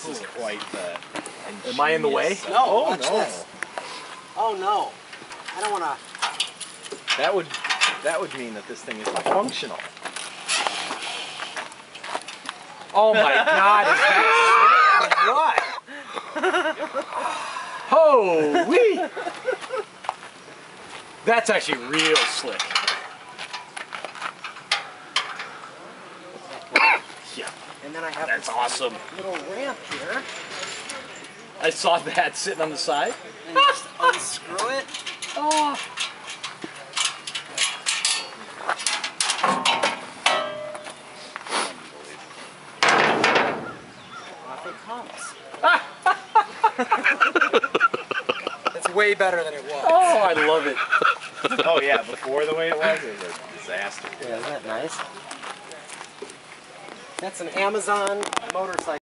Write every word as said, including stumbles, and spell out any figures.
is quite the. Am I in the way? No, Oh watch no. this. Oh no. I don't want to. That would that would mean that this thing is functional. Oh my God! Is that what? Holy! That's actually real slick. Yeah. And then I have That's this awesome. little ramp here. I saw that sitting on the side. And you just unscrew it. Oh. Off it comes. It's way better than it was. Oh, I love it. Oh yeah, before the way it was, it was a disaster. Yeah, isn't that nice? That's an Amazon motorcycle.